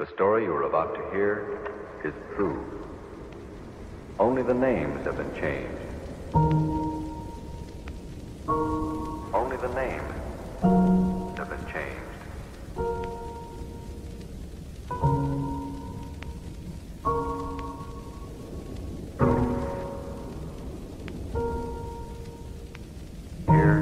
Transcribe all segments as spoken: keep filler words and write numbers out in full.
The story you are about to hear is true. Only the names have been changed. Only the names have been changed. Here,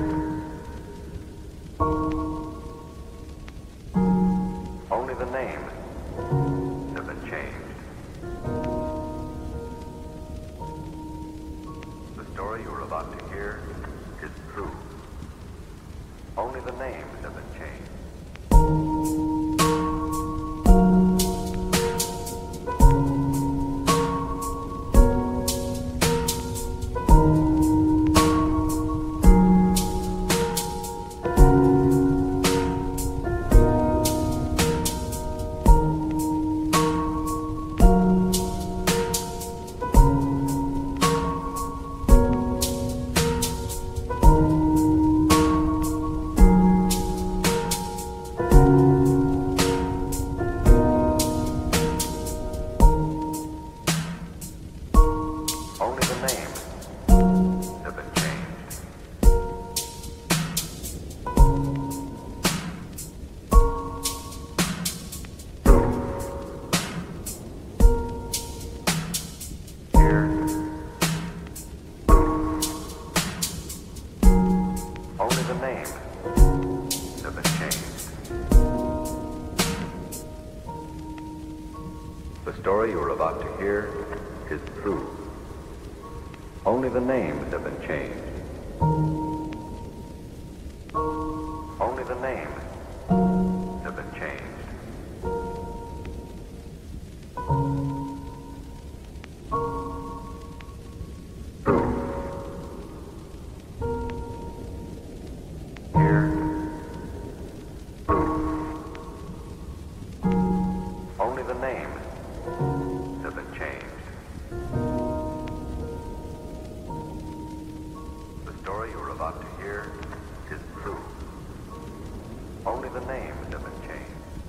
only the names have been changed. The story you are about to hear is true. Only the names have been changed. Only the names have been changed. Here, only the names have been changed. The story you are about to hear is true. Only the names have been changed. Only the names have been changed. Here, only the names have been changed. The story you are about to hear is true. Only the names have been changed.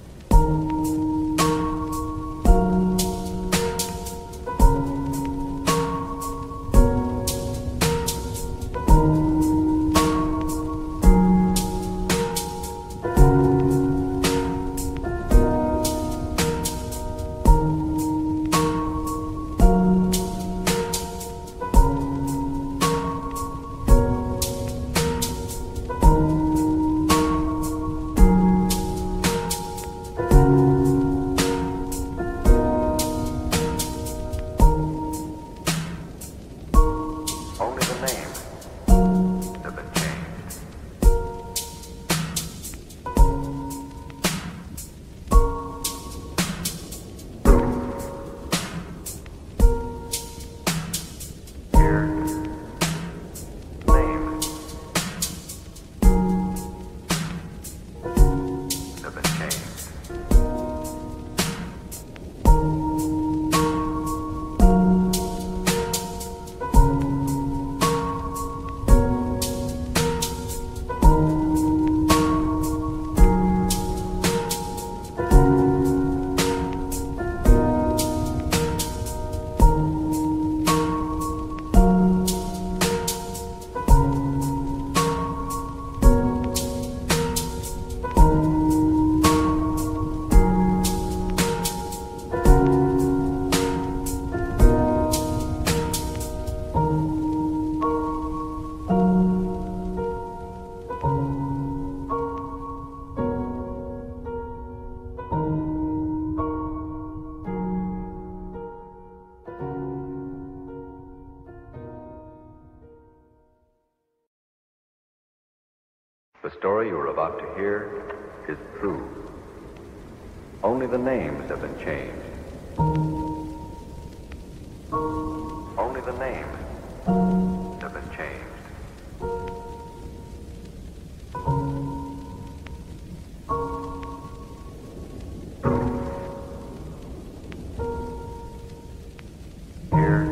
Only the names have been changed. Here, names have been changed. The story you are about to hear is true. Only the names have been changed. Only the names have been changed. Here,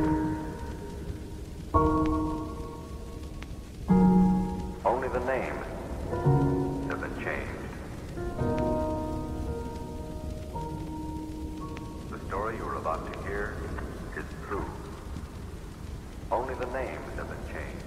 only the names have been changed. story you are about to hear is true. Only the names have been changed.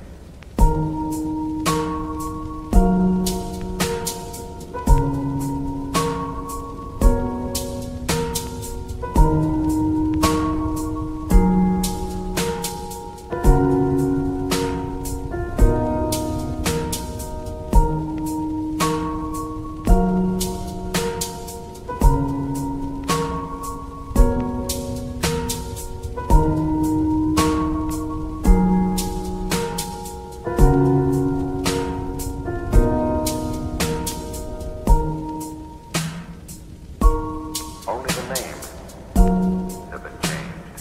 Only the names have been changed.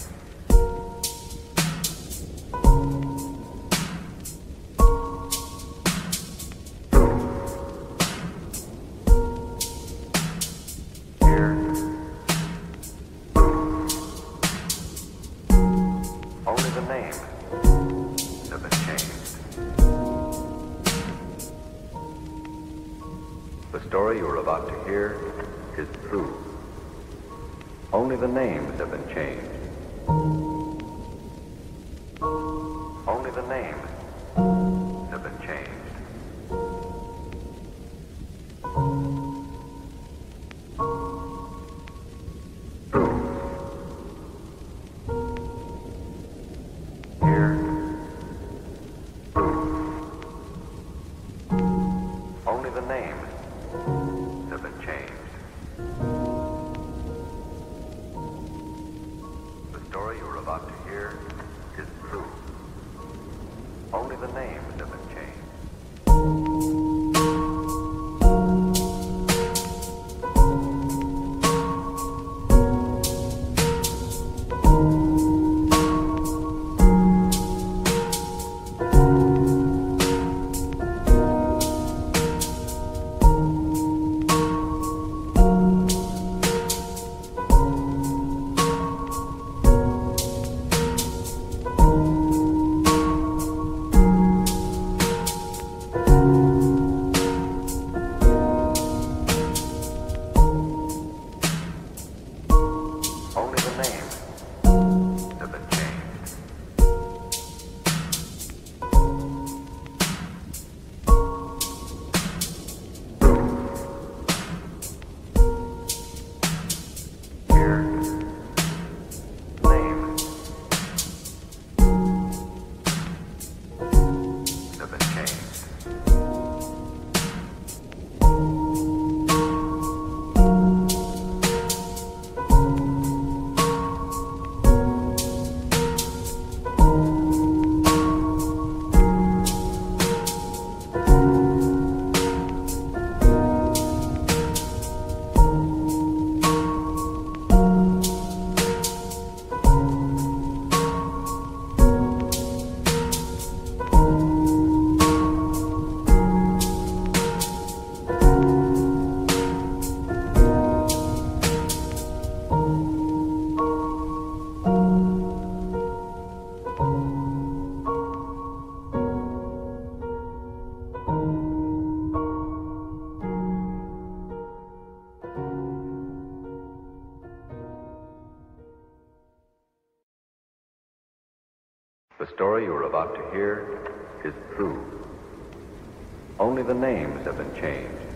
Here. Only the names have been changed. The story you are about to hear is true. Only the names have been changed. Only the names have been changed. True. Here. True. Only the names have been changed. The story you're about to hear is true. Only the names have been changed. Only the names have been changed. Here, names have been changed. The story you are about to hear is true. Only the names have been changed.